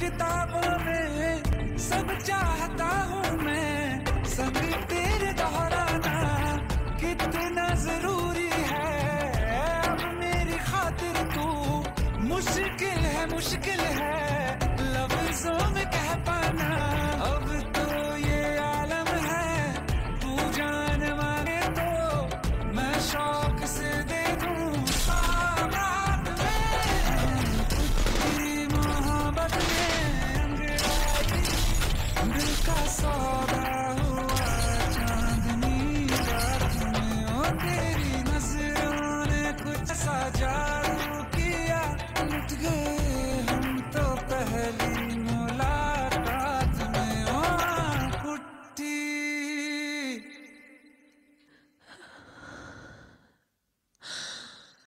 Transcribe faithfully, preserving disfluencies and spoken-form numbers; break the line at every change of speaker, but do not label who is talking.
किताबों में सब चाहता हूँ मैं, संग तेरे दोहराना कितना जरूरी है। अब मेरी खातिर तू मुश्किल है, मुश्किल है लफ्जों में कह पाना। अब तो ये आलम है, तू जान मांगे तो मैं शौक से दे दूं। साथ में तेरी मोहब्बत में अंगड़ाई दिल का सौदा हुआ चांदनी रात में। ओ तेरी नजरों ने कुछ ऐसा जादू किया, लुट गए